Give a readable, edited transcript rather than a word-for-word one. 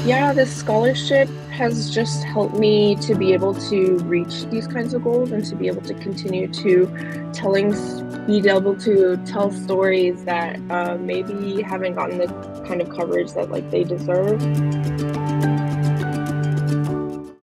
Yeah, this scholarship has just helped me to be able to reach these kinds of goals and to be able to continue to be able to tell stories that maybe haven't gotten the kind of coverage that like they deserve.